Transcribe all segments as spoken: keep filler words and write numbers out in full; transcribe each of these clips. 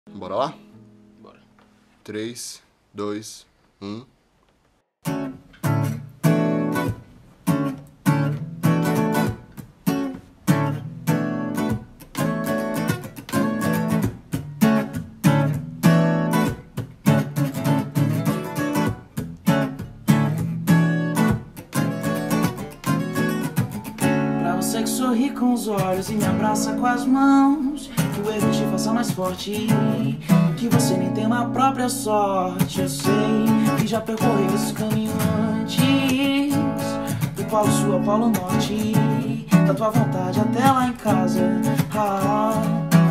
Bora lá? Bora. três, dois, um. Pra você que sorri com os olhos e me abraça com as mãos, que o erro te faça mais forte, que você nem tem uma própria sorte. Eu sei que já percorreu esse caminho antes, do Polo Sul ao Polo Norte, da tua vontade até lá em casa. Ah.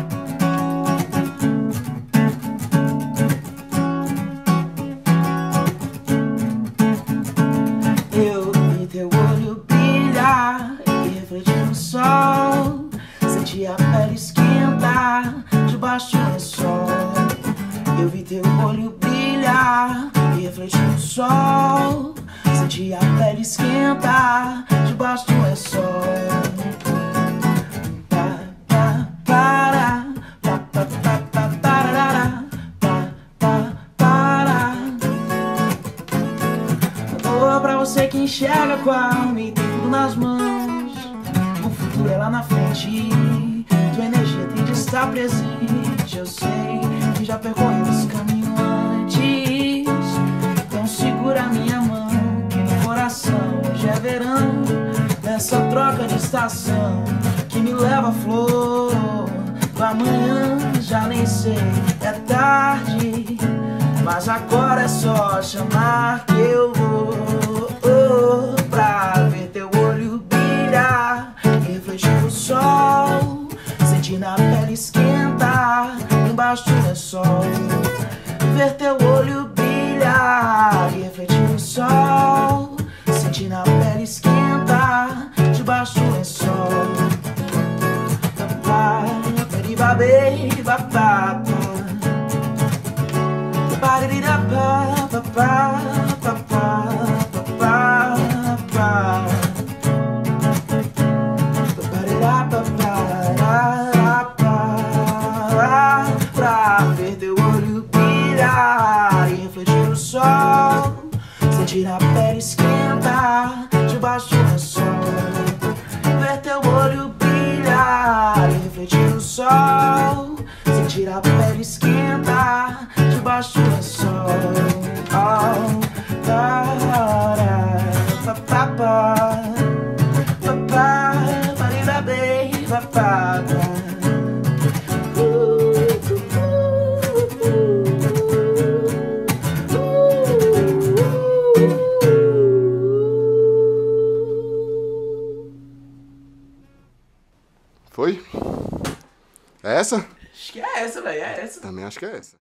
Eu vi teu olho brilhar e refletir no sol, senti a pele esquentar debaixo do lençol. Eu vi teu olho brilhar e refletir no sol, senti a pele esquentar debaixo do lençol. Pa, pa, para, pa, pa, pa, pa, parará, pa, pa, para. Oh, pra você que enxerga com a alma e tem tudo nas mãos, o futuro é lá na frente, tua energia tem de estar presente. Eu sei que já percorreu esse caminho antes, então segura minha mão, que no coração hoje é verão, nessa troca de estação que me leva a flor do amanhã. Já nem sei, é tarde, mas agora é só chamar que eu vou, oh, pra ver teu olho brilhar, refletir no sol, sentir na pele esquentar embaixo do lençol. Ver teu olho brilhar e refletir no sol, sentir na pele esquentar debaixo do lençol. Baby, babá, pra ver teu olho brilhar e refletir no sol, sentir a pele esquentar debaixo do lençol. Ver teu olho brilhar e refletir no sol, sentir a pele esquentar debaixo do lençol. Oh, para, pa, pa, pa, pa, pa, parida bem, pa, pa, pa. Foi? É essa? Acho que é essa, velho, é essa. Também acho que é essa.